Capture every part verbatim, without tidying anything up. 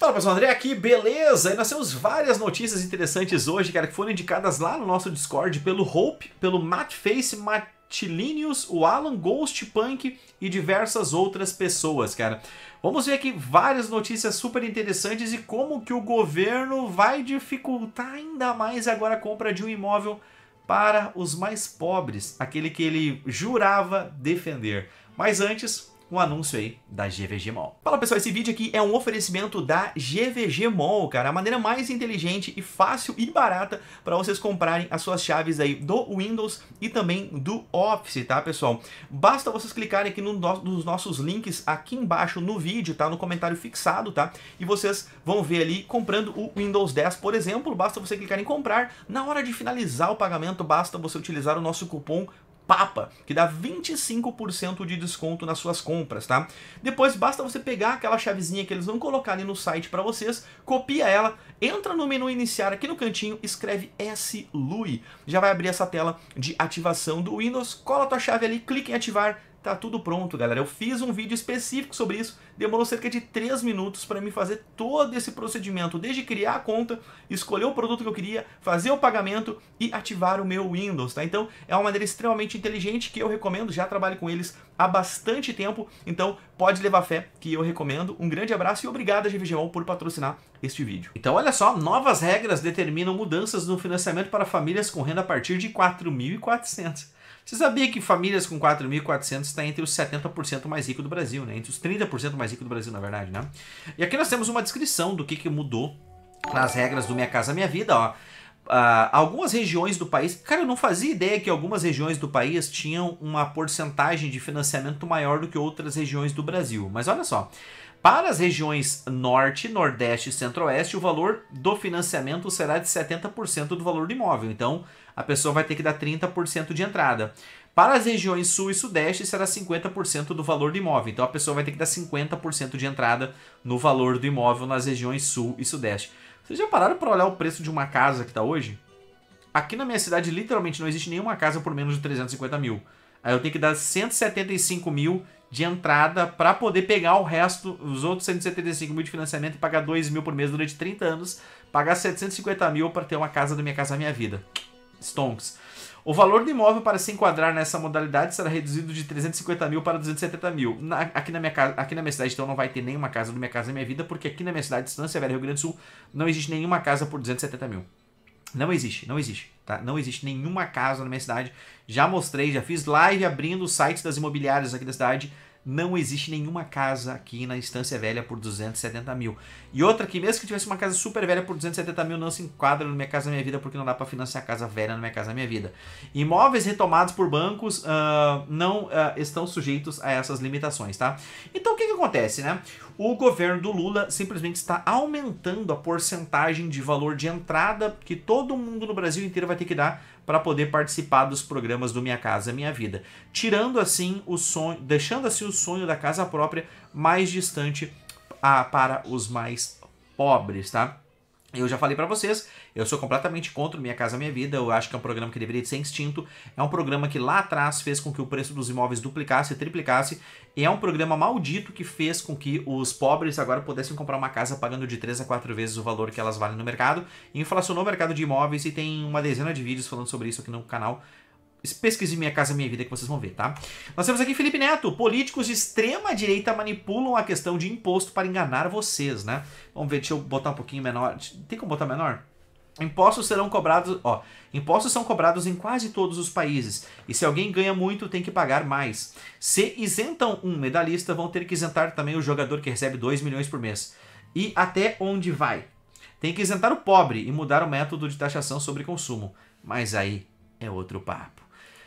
Fala pessoal, André aqui, beleza? E nós temos várias notícias interessantes hoje, cara, que foram indicadas lá no nosso Discord pelo Hope, pelo Mattface, Matilinius, o Alan, Ghostpunk e diversas outras pessoas, cara. Vamos ver aqui várias notícias super interessantes e como que o governo vai dificultar ainda mais agora a compra de um imóvel para os mais pobres, aquele que ele jurava defender. Mas antes, um anúncio aí da G V G Mall. Fala pessoal, esse vídeo aqui é um oferecimento da G V G Mall, cara, a maneira mais inteligente e fácil e barata para vocês comprarem as suas chaves aí do Windows e também do Office, tá pessoal? Basta vocês clicarem aqui no, nos nossos links aqui embaixo no vídeo, tá? No comentário fixado, tá? E vocês vão ver ali comprando o Windows dez, por exemplo, basta você clicar em comprar. Na hora de finalizar o pagamento, basta você utilizar o nosso cupom PAPA, que dá vinte e cinco por cento de desconto nas suas compras, tá? Depois basta você pegar aquela chavezinha que eles vão colocar ali no site para vocês, copia ela, entra no menu iniciar aqui no cantinho, escreve S L U I, já vai abrir essa tela de ativação do Windows, cola a tua chave ali, clica em ativar, tá tudo pronto, galera. Eu fiz um vídeo específico sobre isso, demorou cerca de três minutos para mim fazer todo esse procedimento, desde criar a conta, escolher o produto que eu queria, fazer o pagamento e ativar o meu Windows, tá? Então é uma maneira extremamente inteligente que eu recomendo, já trabalho com eles há bastante tempo, então pode levar fé que eu recomendo. Um grande abraço e obrigado a G V G Mall por patrocinar este vídeo. Então olha só, novas regras determinam mudanças no financiamento para famílias com renda a partir de quatro mil e quatrocentos. Você sabia que famílias com quatro mil e quatrocentos está entre os setenta por cento mais ricos do Brasil, né? Entre os trinta por cento mais ricos do Brasil, na verdade, né? E aqui nós temos uma descrição do que, que mudou nas regras do Minha Casa Minha Vida, ó. Uh, algumas regiões do país... Cara, eu não fazia ideia que algumas regiões do país tinham uma porcentagem de financiamento maior do que outras regiões do Brasil. Mas olha só, para as regiões Norte, Nordeste e Centro-Oeste, o valor do financiamento será de setenta por cento do valor do imóvel. Então, a pessoa vai ter que dar trinta por cento de entrada. Para as regiões Sul e Sudeste, será cinquenta por cento do valor do imóvel. Então, a pessoa vai ter que dar cinquenta por cento de entrada no valor do imóvel nas regiões Sul e Sudeste. Vocês já pararam para olhar o preço de uma casa que está hoje? Aqui na minha cidade, literalmente, não existe nenhuma casa por menos de trezentos e cinquenta mil. Aí eu tenho que dar cento e setenta e cinco mil de entrada para poder pegar o resto, os outros cento e setenta e cinco mil de financiamento e pagar dois mil por mês durante trinta anos, pagar setecentos e cinquenta mil para ter uma casa da Minha Casa Minha Vida. Stonks. O valor do imóvel para se enquadrar nessa modalidade será reduzido de trezentos e cinquenta mil para duzentos e setenta mil. Na, aqui, na minha casa, aqui na minha cidade, então, não vai ter nenhuma casa do Minha Casa Minha Vida, porque aqui na minha cidade, Estância Velha, Rio Grande do Sul, não existe nenhuma casa por duzentos e setenta mil. Não existe, não existe, tá? Não existe nenhuma casa na minha cidade. Já mostrei, já fiz live abrindo os sites das imobiliárias aqui da cidade. Não existe nenhuma casa aqui na Estância Velha por duzentos e setenta mil. E outra que mesmo que tivesse uma casa super velha por duzentos e setenta mil, não se enquadra no Minha Casa Minha Vida, porque não dá para financiar casa velha no Minha Casa Minha Vida. Imóveis retomados por bancos uh, não uh, estão sujeitos a essas limitações, tá? Então o que que acontece, né? O governo do Lula simplesmente está aumentando a porcentagem de valor de entrada que todo mundo no Brasil inteiro vai ter que dar para poder participar dos programas do Minha Casa Minha Vida, tirando assim o sonho, deixando assim o sonho da casa própria mais distante a, para os mais pobres, tá? Eu já falei para vocês, eu sou completamente contra o Minha Casa Minha Vida, eu acho que é um programa que deveria ser extinto, é um programa que lá atrás fez com que o preço dos imóveis duplicasse e triplicasse, e é um programa maldito que fez com que os pobres agora pudessem comprar uma casa pagando de três a quatro vezes o valor que elas valem no mercado, inflacionou o mercado de imóveis e tem uma dezena de vídeos falando sobre isso aqui no canal. Pesquise Minha Casa Minha Vida que vocês vão ver, tá? Nós temos aqui Felipe Neto. Políticos de extrema direita manipulam a questão de imposto para enganar vocês, né? Vamos ver, deixa eu botar um pouquinho menor. Tem como botar menor? Impostos serão cobrados, ó, impostos são cobrados em quase todos os países. E se alguém ganha muito, tem que pagar mais. Se isentam um medalhista, vão ter que isentar também o jogador que recebe dois milhões por mês. E até onde vai? Tem que isentar o pobre e mudar o método de taxação sobre consumo. Mas aí é outro papo.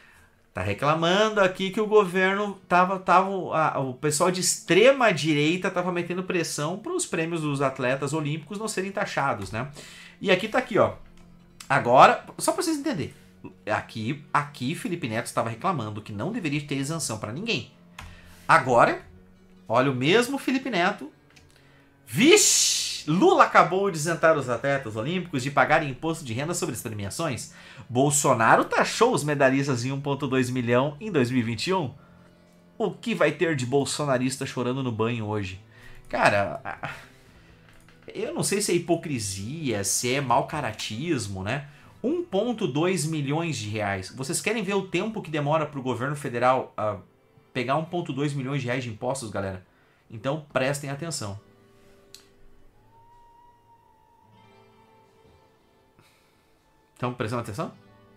Tá reclamando aqui que o governo tava, tava a, o pessoal de extrema direita tava metendo pressão para os prêmios dos atletas olímpicos não serem taxados, né? E aqui tá aqui, ó. Agora, só para vocês entenderem, aqui, aqui Felipe Neto estava reclamando que não deveria ter isenção para ninguém. Agora, olha o mesmo Felipe Neto. Vixe! Lula acabou de isentar os atletas olímpicos de pagarem imposto de renda sobre as premiações. Bolsonaro taxou os medalhistas em um vírgula dois milhão em dois mil e vinte e um. O que vai ter de bolsonarista chorando no banho hoje? Cara, Eu não sei se é hipocrisia, se é mau caratismo, né? um vírgula dois milhões de reais. Vocês querem ver o tempo que demora para o governo federal uh, pegar um vírgula dois milhões de reais de impostos, galera? Então prestem atenção. Estão prestando atenção?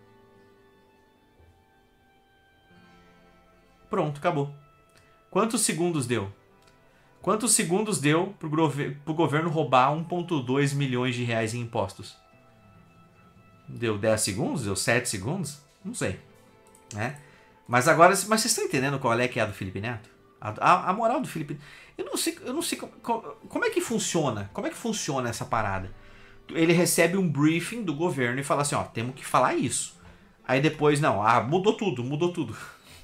Pronto, acabou. Quantos segundos deu? Quantos segundos deu para o governo roubar um vírgula dois milhões de reais em impostos? Deu dez segundos? Deu sete segundos? Não sei. Né? Mas agora, mas vocês estão entendendo qual é que é a do Felipe Neto? A, a, a moral do Felipe Neto. Eu não sei, eu não sei como, como é que funciona. Como é que funciona essa parada? Ele recebe um briefing do governo e fala assim, ó, temos que falar isso. Aí depois, não, ah, mudou tudo, mudou tudo.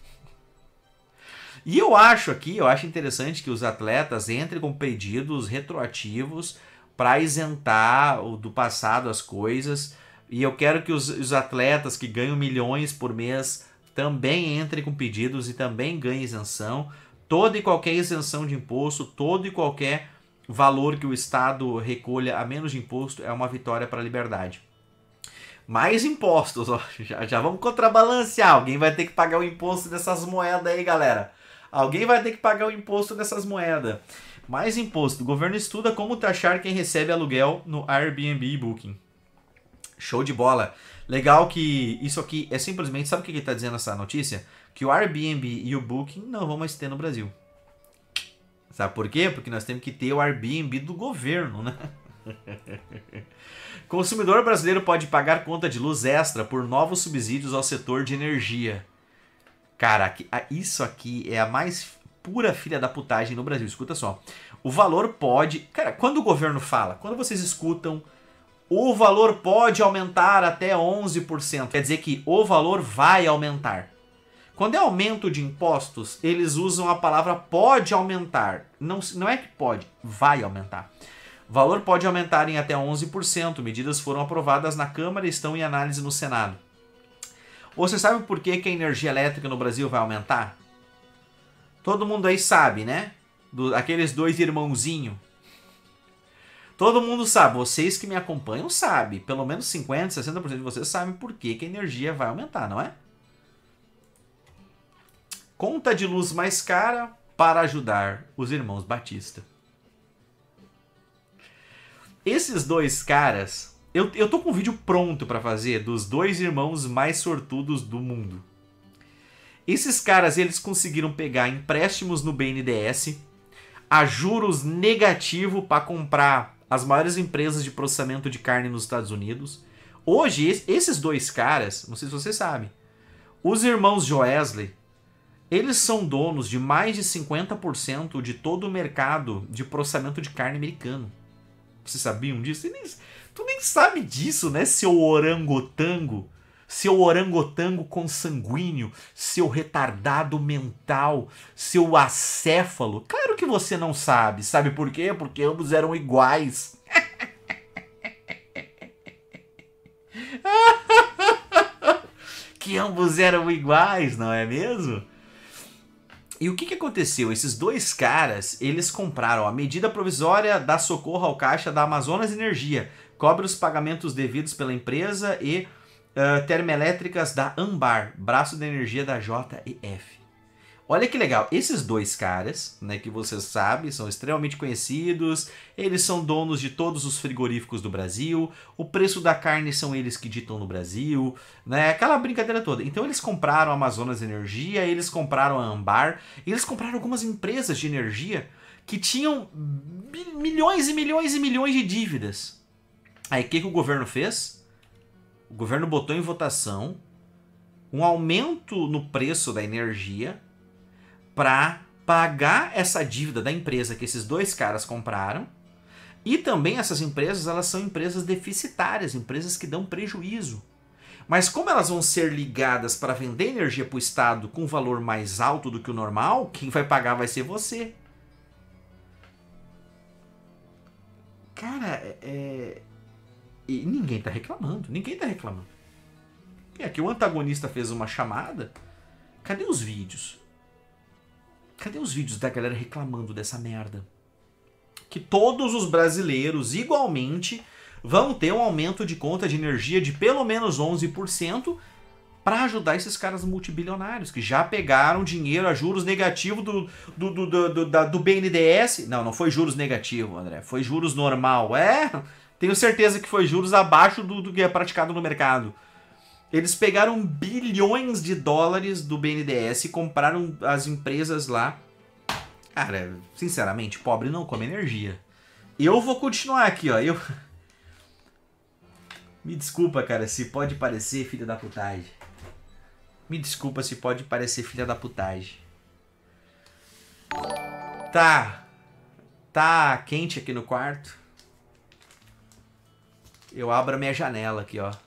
E eu acho aqui, eu acho interessante que os atletas entrem com pedidos retroativos para isentar do passado as coisas. E eu quero que os, os atletas que ganham milhões por mês também entrem com pedidos e também ganhem isenção. Toda e qualquer isenção de imposto, todo e qualquer valor que o Estado recolha a menos de imposto é uma vitória para a liberdade. Mais impostos, ó, já, já vamos contrabalancear. Alguém vai ter que pagar o imposto dessas moedas aí, galera. Alguém vai ter que pagar o imposto dessas moedas. Mais imposto. O governo estuda como taxar quem recebe aluguel no Airbnb e Booking. Show de bola. Legal que isso aqui é simplesmente... Sabe o que ele está dizendo essa notícia? Que o Airbnb e o Booking não vão mais ter no Brasil. Sabe por quê? Porque nós temos que ter o Airbnb do governo, né? Consumidor brasileiro pode pagar conta de luz extra por novos subsídios ao setor de energia. Cara, isso aqui é a mais pura filha da putagem no Brasil. Escuta só. O valor pode... Cara, quando o governo fala, quando vocês escutam, o valor pode aumentar até onze por cento. Quer dizer que o valor vai aumentar. Quando é aumento de impostos, eles usam a palavra pode aumentar. Não, não é que pode, vai aumentar. O valor pode aumentar em até onze por cento. Medidas foram aprovadas na Câmara e estão em análise no Senado. Você sabe por que, que a energia elétrica no Brasil vai aumentar? Todo mundo aí sabe, né? Do, aqueles dois irmãozinhos. Todo mundo sabe. Vocês que me acompanham sabem. Pelo menos cinquenta, sessenta por cento de vocês sabem por que, que a energia vai aumentar, não é? Conta de luz mais cara para ajudar os irmãos Batista. Esses dois caras... Eu, eu tô com um vídeo pronto para fazer dos dois irmãos mais sortudos do mundo. Esses caras, eles conseguiram pegar empréstimos no B N D E S a juros negativo para comprar as maiores empresas de processamento de carne nos Estados Unidos. Hoje, esses dois caras, não sei se vocês sabem, os irmãos Joesley, eles são donos de mais de cinquenta por cento de todo o mercado de processamento de carne americano. Vocês sabiam disso? Você nem, tu nem sabe disso, né, seu orangotango? Seu orangotango consanguíneo, seu retardado mental, seu acéfalo. Claro que você não sabe. Sabe por quê? Porque ambos eram iguais. Que ambos eram iguais, não é mesmo? E o que, que aconteceu? Esses dois caras, eles compraram a medida provisória da socorro ao caixa da Amazonas Energia. Cobre os pagamentos devidos pela empresa e uh, termoelétricas da Ambar, braço de energia da J E F. Olha que legal, esses dois caras, né, que vocês sabem, são extremamente conhecidos, eles são donos de todos os frigoríficos do Brasil, o preço da carne são eles que ditam no Brasil, né, aquela brincadeira toda. Então eles compraram a Amazonas Energia, eles compraram a Ambar, eles compraram algumas empresas de energia que tinham milhões e milhões e milhões de dívidas. Aí o que, que o governo fez? O governo botou em votação um aumento no preço da energia para pagar essa dívida da empresa que esses dois caras compraram. E também essas empresas, elas são empresas deficitárias, empresas que dão prejuízo. Mas como elas vão ser ligadas para vender energia para o Estado com um valor mais alto do que o normal, quem vai pagar vai ser você. Cara, é... E ninguém tá reclamando, ninguém tá reclamando. E aqui o antagonista fez uma chamada. Cadê os vídeos? Cadê os vídeos da galera reclamando dessa merda? que todos os brasileiros, igualmente, vão ter um aumento de conta de energia de pelo menos onze por cento para ajudar esses caras multibilionários que já pegaram dinheiro a juros negativos do, do, do, do, do, da, do B N D E S. Não, não foi juros negativo, André. Foi juros normal. É, tenho certeza que foi juros abaixo do, do que é praticado no mercado. Eles pegaram bilhões de dólares do B N D E S e compraram as empresas lá. Cara, sinceramente, pobre não come energia. Eu vou continuar aqui, ó. Eu... Me desculpa, cara, se pode parecer filha da putagem. Me desculpa se pode parecer filha da putagem. Tá. Tá quente aqui no quarto. Eu abro a minha janela aqui, ó.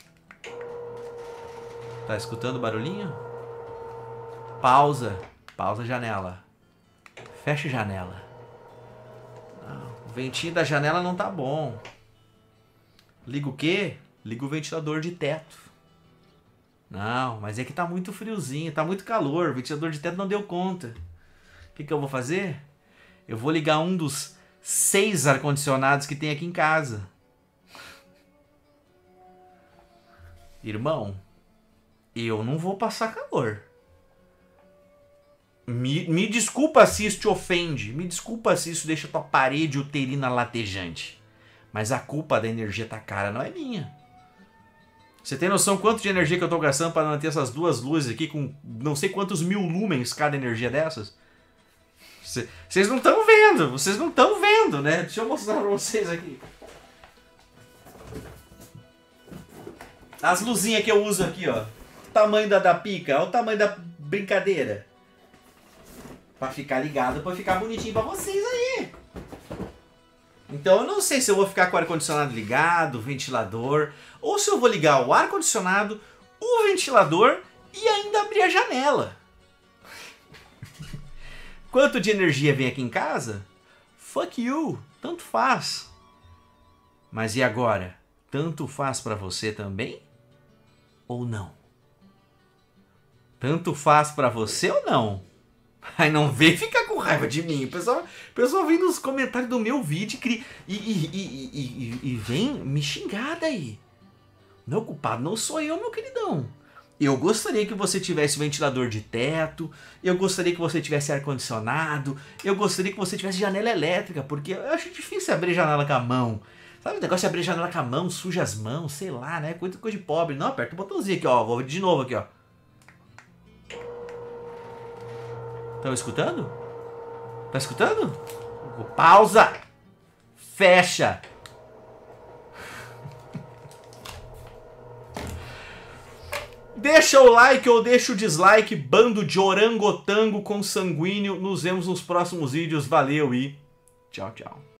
Tá escutando o barulhinho? Pausa. Pausa a janela. Fecha a janela. Não, o ventinho da janela não tá bom. Liga o quê? Liga o ventilador de teto. Não, mas é que tá muito friozinho, tá muito calor. O ventilador de teto não deu conta. O que que eu vou fazer? Eu vou ligar um dos seis ar-condicionados que tem aqui em casa. Irmão, eu não vou passar calor. Me, me desculpa se isso te ofende. Me desculpa se isso deixa tua parede uterina latejante. Mas a culpa da energia tá cara não é minha. Você tem noção quanto de energia que eu tô gastando para manter essas duas luzes aqui com não sei quantos mil lumens cada energia dessas? Vocês não estão vendo. Vocês não estão vendo, né? Deixa eu mostrar pra vocês aqui. As luzinhas que eu uso aqui, ó. O tamanho da, da pica. Olha o tamanho da brincadeira. Pra ficar ligado, pra ficar bonitinho pra vocês aí. Então eu não sei se eu vou ficar com o ar-condicionado ligado, o ventilador, ou se eu vou ligar o ar-condicionado, o ventilador e ainda abrir a janela. Quanto de energia vem aqui em casa? Fuck you, tanto faz. Mas e agora? Tanto faz pra você também? Ou não? Tanto faz pra você ou não? Aí não vem ficar com raiva de mim. O pessoal, o pessoal vem nos comentários do meu vídeo e, e, e, e, e, e vem me xingar daí. Meu culpado não sou eu, meu queridão. Eu gostaria que você tivesse ventilador de teto. Eu gostaria que você tivesse ar-condicionado. Eu gostaria que você tivesse janela elétrica. Porque eu acho difícil abrir janela com a mão. Sabe o negócio de abrir janela com a mão, suja as mãos, sei lá, né? Coisa, coisa de pobre. Não, aperta o botãozinho aqui, ó. Vou de novo aqui, ó. Estão escutando? Tá escutando? Pausa! Fecha! Deixa o like ou deixa o dislike, bando de orangotango consanguíneo. Nos vemos nos próximos vídeos. Valeu e tchau, tchau.